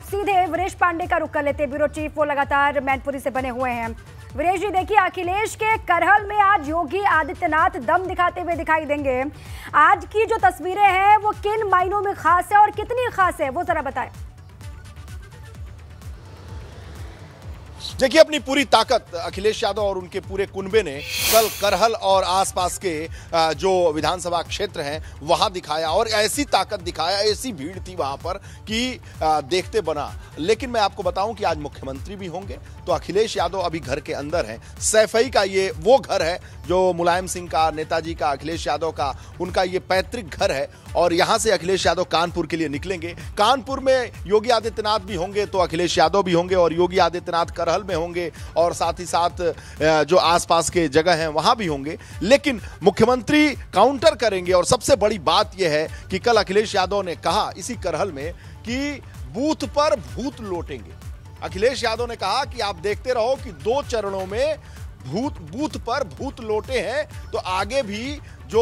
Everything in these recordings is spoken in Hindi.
सीधे वीरेश पांडे का रुख कर लेते हैं। ब्यूरो चीफ वो लगातार मैनपुरी से बने हुए हैं। वीरेश जी देखिए, अखिलेश के करहल में आज योगी आदित्यनाथ दम दिखाते हुए दिखाई देंगे। आज की जो तस्वीरें हैं वो किन मायनों में खास है और कितनी खास है वो जरा बताएं। देखिए, अपनी पूरी ताकत अखिलेश यादव और उनके पूरे कुनबे ने कल करहल और आसपास के जो विधानसभा क्षेत्र हैं वहां दिखाया और ऐसी ताकत दिखाया, ऐसी भीड़ थी वहां पर कि देखते बना। लेकिन मैं आपको बताऊं कि आज मुख्यमंत्री भी होंगे, तो अखिलेश यादव अभी घर के अंदर हैं। सैफई का ये वो घर है जो मुलायम सिंह का, नेताजी का, अखिलेश यादव का, उनका ये पैतृक घर है और यहां से अखिलेश यादव कानपुर के लिए निकलेंगे। कानपुर में योगी आदित्यनाथ भी होंगे तो अखिलेश यादव भी होंगे और योगी आदित्यनाथ करहल में होंगे और साथ ही साथ जो आसपास के जगह हैं वहां भी होंगे। लेकिन मुख्यमंत्री काउंटर करेंगे और सबसे बड़ी बात यह है कि कल अखिलेश यादव ने कहा इसी करहल में कि बूथ पर भूत लौटेंगे। अखिलेश यादव ने कहा कि आप देखते रहो कि 2 चरणों में बूथ पर भूत लौटे हैं, तो आगे भी जो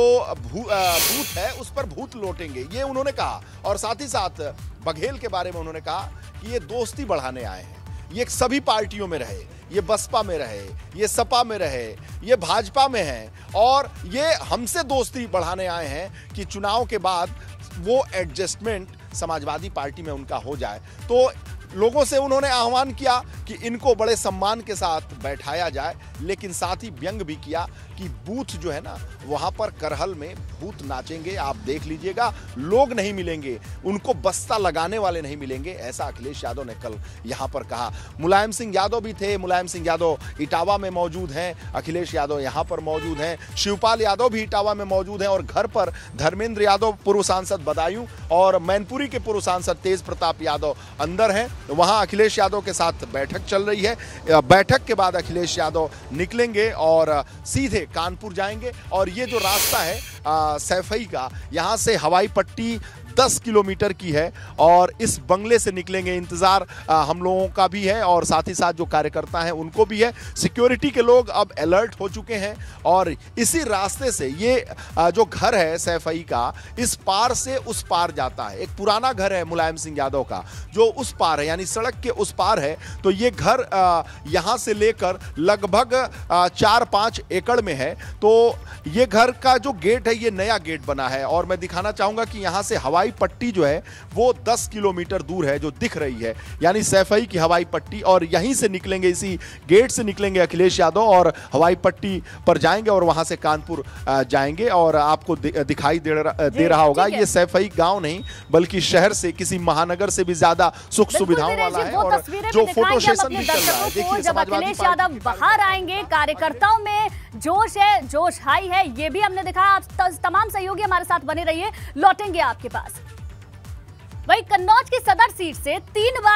बूथ है उस पर भूत लौटेंगे, ये उन्होंने कहा। और साथ ही साथ बघेल के बारे में उन्होंने कहा कि ये दोस्ती बढ़ाने आए हैं, ये सभी पार्टियों में रहे, ये बसपा में रहे, ये सपा में रहे, ये भाजपा में हैं और ये हमसे दोस्ती बढ़ाने आए हैं कि चुनाव के बाद वो एडजस्टमेंट समाजवादी पार्टी में उनका हो जाए। तो लोगों से उन्होंने आह्वान किया कि इनको बड़े सम्मान के साथ बैठाया जाए, लेकिन साथ ही व्यंग भी किया कि बूथ जो है ना वहां पर करहल में भूत नाचेंगे, आप देख लीजिएगा, लोग नहीं मिलेंगे, उनको बस्ता लगाने वाले नहीं मिलेंगे, ऐसा अखिलेश यादव ने कल यहां पर कहा। मुलायम सिंह यादव भी थे, मुलायम सिंह यादव इटावा में मौजूद हैं, अखिलेश यादव यहां पर मौजूद हैं, शिवपाल यादव भी इटावा में मौजूद हैं और घर पर धर्मेंद्र यादव पूर्व सांसद बदायूं और मैनपुरी के पूर्व सांसद तेज प्रताप यादव अंदर हैं। वहां अखिलेश यादव के साथ बैठक चल रही है। बैठक के बाद अखिलेश यादव निकलेंगे और सीधे कानपुर जाएंगे और ये जो रास्ता है सैफई का, यहां से हवाई पट्टी 10 किलोमीटर की है और इस बंगले से निकलेंगे। इंतजार हम लोगों का भी है और साथ ही साथ जो कार्यकर्ता हैं उनको भी है। सिक्योरिटी के लोग अब अलर्ट हो चुके हैं और इसी रास्ते से ये जो घर है सैफई का, इस पार से उस पार जाता है। एक पुराना घर है मुलायम सिंह यादव का जो उस पार है, यानी सड़क के उस पार है। तो ये घर यहां से लेकर लगभग 4-5 एकड़ में है। तो ये घर का जो गेट है ये नया गेट बना है और मैं दिखाना चाहूंगा कि यहां से हवाई पट्टी जो है वो 10 किलोमीटर दूर है जो दिख रही है, यानी सैफई की हवाई पट्टी। और यहीं से निकलेंगे, इसी गेट से निकलेंगे अखिलेश यादव और हवाई पट्टी पर जाएंगे और वहां से कानपुर जाएंगे। और आपको दिखाई दे रहा होगा ये सैफई गांव नहीं बल्कि शहर से, किसी महानगर से भी ज्यादा सुख सुविधाओं वाला है। और जो फोटो सेशन भी चल रहा है, देखिए जब अखिलेश यादव बाहर आएंगे, कार्यकर्ताओं में जोश है, जोश हाई है, ये भी हमने देखा। आप तमाम सहयोगी हमारे साथ बने रहिए, लौटेंगे आपके पास। वही कन्नौज की सदर सीट से 3 बार